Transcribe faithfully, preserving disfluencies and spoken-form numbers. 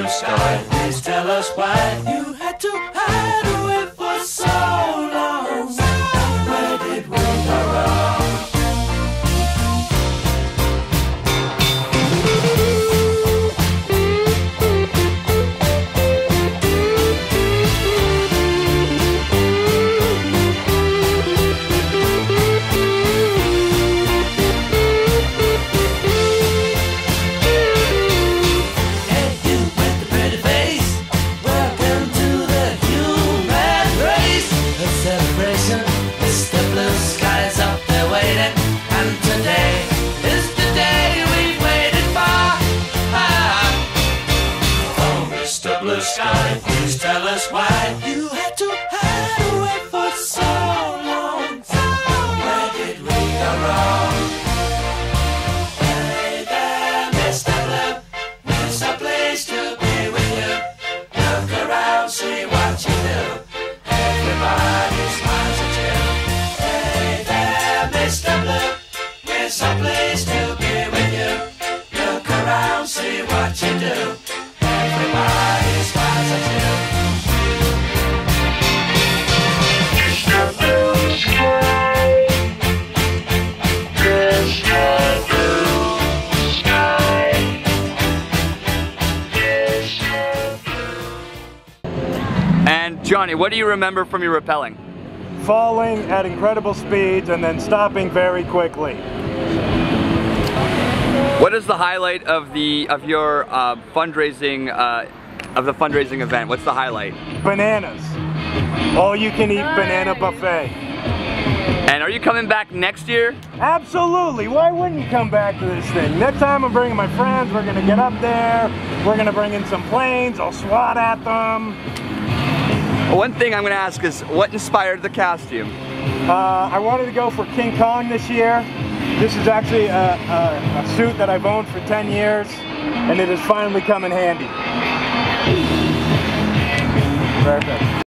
blue sky. Please tell us why you had to hide away for so long. Where did we go wrong? Blue sky, please tell us why you had to hide away for so long. Where did we go wrong? Hey there, Mister Blue, there's a place to be with you. Look around, see what you do. Everybody smiles at you. Hey there, Mister Blue, there's a place to be with you. Look around, see what you do. Everybody smiles at you. Mister Blue Sky, Mister Blue Sky, Mister Blue. And Johnny, what do you remember from your rappelling? Falling at incredible speeds and then stopping very quickly. What is the highlight of the of your uh, fundraising uh, of the fundraising event? What's the highlight? Bananas. All you can eat banana buffet. And are you coming back next year? Absolutely. Why wouldn't you come back to this thing? Next time I'm bringing my friends. We're gonna get up there. We're gonna bring in some planes. I'll swat at them. One thing I'm gonna ask is, what inspired the costume? Uh, I wanted to go for King Kong this year. This is actually a, a, a suit that I've owned for ten years, and it has finally come in handy. Perfect.